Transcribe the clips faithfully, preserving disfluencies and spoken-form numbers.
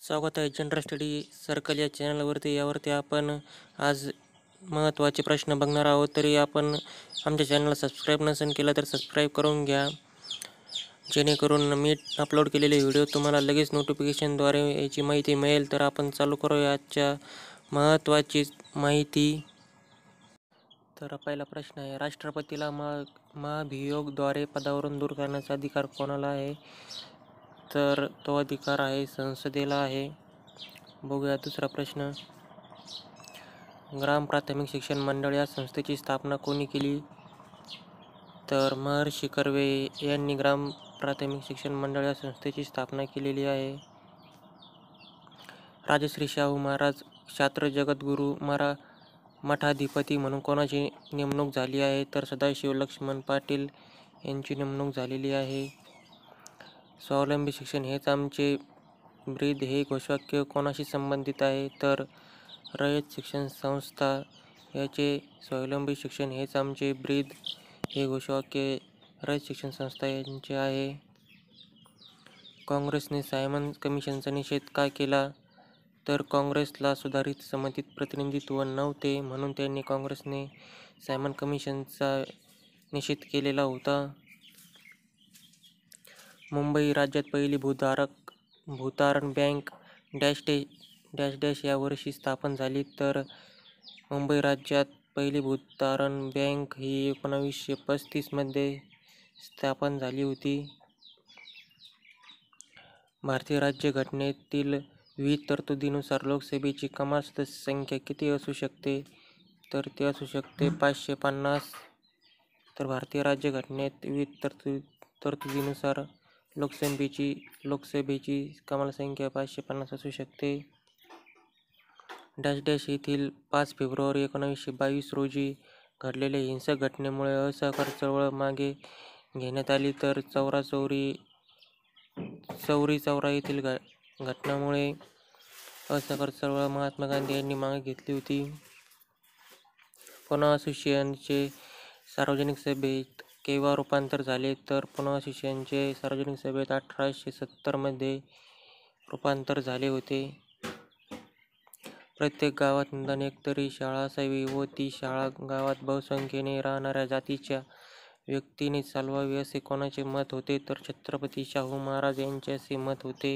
स्वागत आहे general study circle या चॅनलवरती. यावरती आपण आज महत्त्वाचे प्रश्न बघणार आहोत. तरी आपण आमच्या चॅनलला सबस्क्राईब नसेल केलं तर सबस्क्राईब करून घ्या, जेणेकरून मी अपलोड केलेले व्हिडिओ तुम्हाला लगेच नोटिफिकेशनद्वारे याची माहिती मिळेल. तर आपण चालू करूया आजच्या महत्त्वाची माहिती. तर पहिला प्रश्न आहे, राष्ट्रपतीला महा महाभियोगाद्वारे पदावरून दूर करण्याचा अधिकार कोणाला आहे? तर तो अधिकार आहे संसदेला आहे. बघूया दुसरा प्रश्न, ग्राम प्राथमिक शिक्षण मंडळ या संस्थेची स्थापना कोणी केली? तर महर्षी कर्वे यांनी ग्राम प्राथमिक शिक्षण मंडळ या संस्थेची स्थापना केलेली आहे. राजश्री शाहू महाराज क्षात्र जगद्गुरू मरा मठाधिपती म्हणून कोणाची नेमणूक झाली आहे? तर सदाशिव लक्ष्मण पाटील यांची नेमणूक झालेली आहे. स्वावलंबी शिक्षण हेच आमचे ब्रीद हे घोषवाक्य कोणाशी संबंधित आहे? तर रयत शिक्षण संस्था याचे स्वावलंबी शिक्षण हेच आमचे ब्रीद हे घोषवाक्य रयत शिक्षण संस्था यांचे आहे. काँग्रेसने सायमन कमिशनचा निषेध का केला? तर काँग्रेसला सुधारित समितीत प्रतिनिधित्व नव्हते, म्हणून त्यांनी काँग्रेसने सायमन कमिशनचा निषेध केलेला होता. मुंबई राज्यात पहिली भूधारक भूतारण bank dash day dash dash या वर्षी स्थापन झाली? तर मुंबई राज्यात पहिली भूतारण बँक ही एकोणावीसशे पस्तीस मध्ये स्थापन झाली होती. भारतीय राज्यघटनेतील विविध तरतुदीनुसार लोकसभेची कमाल सदस्य संख्या किती असू शकते? तर ते असू शकते पाचशे पन्नास. तर भारतीय राज्यघटनेत विविध तरतु तरतुदीनुसार लोकसभेची लोकसभेची कमाल संख्या पाचशे पन्नास असू शकते. डॅश डॅश येथील पाच फेब्रुवारी एकोणावीसशे बावीस रोजी घडलेल्या हिंसक घटनेमुळे असहकार चळवळ मागे घेण्यात आली. तर चौरा चौरी चौरी चौरा येथील घटनामुळे असहकार चळवळ महात्मा गांधी यांनी मागे घेतली होती. पुणे असोसिएशनचे सार्वजनिक सभेत केव्हा रूपांतर झाले? तर पुणे असोसिएशनचे सार्वजनिक सभेत अठराशे सत्तर मध्ये रूपांतर झाले होते. प्रत्येक गावात निदान एक तरी शाळा असावी व ती शाळा गावात बहुसंख्येने राहणाऱ्या जातीच्या व्यक्तीने चालवावी असे कोणाचे मत होते? तर छत्रपती शाहू महाराज यांचे असे मत होते.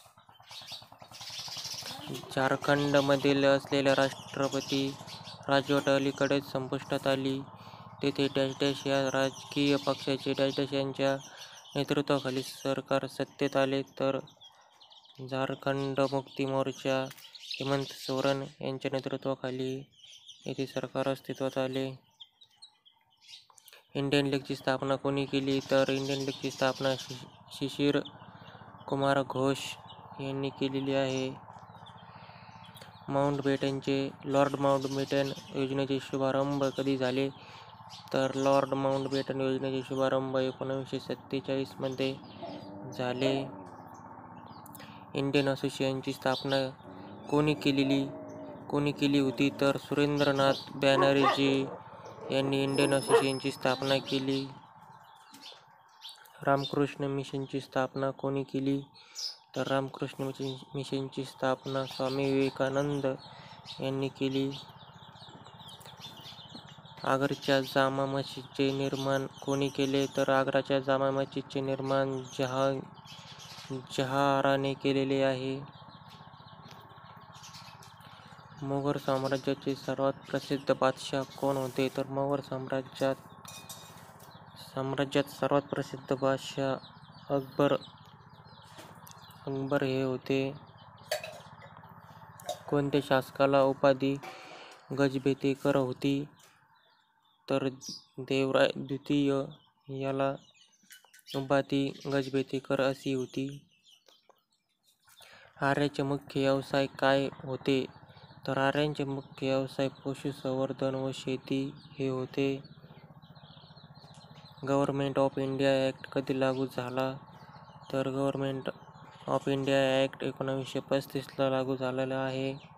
झारखंडमधील असलेल्या राष्ट्रपती राजवट अलीकडेच संपुष्टात आली. तेथे डॅश डॅश या राजकीय पक्षाचे डॅश डॅश यांच्या नेतृत्वाखाली सरकार सत्तेत आले. तर झारखंड मुक्ती मोर्चा हेमंत सोरेन यांच्या नेतृत्वाखाली येथे सरकार अस्तित्वात आले. इंडियन लीगची स्थापना कोणी केली? तर इंडियन लीगची स्थापना शिशिर कुमार घोष यांनी केलेली आहे. माउंटबॅटनचे लॉर्ड माउंटबॅटन योजनेचे शुभारंभ कधी झाले? तर लॉर्ड माउंटबॅटन योजनेचे शुभारंभ एकोणीसशे सत्तेचाळीस मध्ये झाले. इंडियन असोसिएशनची स्थापना कोणी केलेली कोणी केली होती? तर सुरेंद्रनाथ बॅनर्जी यांनी इंडियन असोसिएशनची स्थापना केली. रामकृष्ण मिशनची स्थापना कोणी केली? तर रामकृष्ण मिशनची स्थापना स्वामी विवेकानंद यांनी केली. आग्र्याच्या जामा मशीदचे निर्माण कोणी केले? तर आग्र्याच्या जामा मशीदचे निर्माण जहां जहाआराने केलेले आहे. मोगल साम्राज्याचे सर्वात प्रसिद्ध बादशाह कोण होते? तर मोगल साम्राज्यात साम्राज्यात सर्वात प्रसिद्ध बादशाह अकबर अकबर हे होते. कोणत्या शासकाला उपाधी गजबेतेकर होती? तर देवराय द्वितीय याला उपाधी गजबेतेकर अशी होती. आर्यांचे मुख्य व्यवसाय काय होते? तर आर्यांचे मुख्य व्यवसाय पशुसंवर्धन व शेती हे होते. गव्हर्नमेंट ऑफ इंडिया ॲक्ट कधी लागू झाला? तर गव्हर्नमेंट ऑफ इंडिया ॲक्ट एकोणीसशे पस्तीसला लागू झालेला आहे.